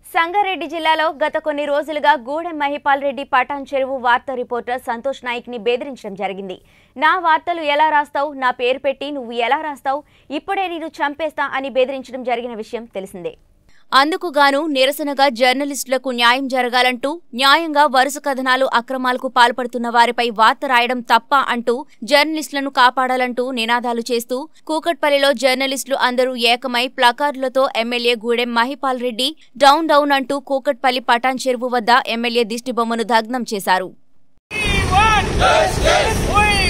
సంగారెడ్డి జిల్లాలో గత కొన్ని రోజులుగా గూడెం మహిపాల్ రెడ్డి పటాన్ చెరువు వార్తా రిపోర్టర్ సంతోష్ నాయక్ ని బెదిరించడం జరిగింది. నా వార్తలు ఎలా రాస్తావు, నా పేరు పెట్టి నువ్వు ఎలా రాస్తావు, ఇప్పుడే నేను చంపేస్తా అని బెదిరించడం జరిగిన విషయం తెలిసిందే. అందుకుగాను నిరసనగా జర్నలిస్టులకు న్యాయం జరగాలంటూ న్యాయంగా వరుస కథనాలు అక్రమాలకు పాల్పడుతున్న వారిపై వార్త రాయడం తప్ప అంటూ జర్నలిస్టులను కాపాడాలంటూ నినాదాలు చేస్తూ కూకట్పల్లిలో జర్నలిస్టులు అందరూ ఏకమై ప్లకార్డులతో MLA Gudem Mahipal Reddy down down అంటూ కూకట్పల్లి పటాన్ చెరువు వద్ద ఎమ్మెల్యే దిష్టిబొమ్మను దగ్ధం చేశారు.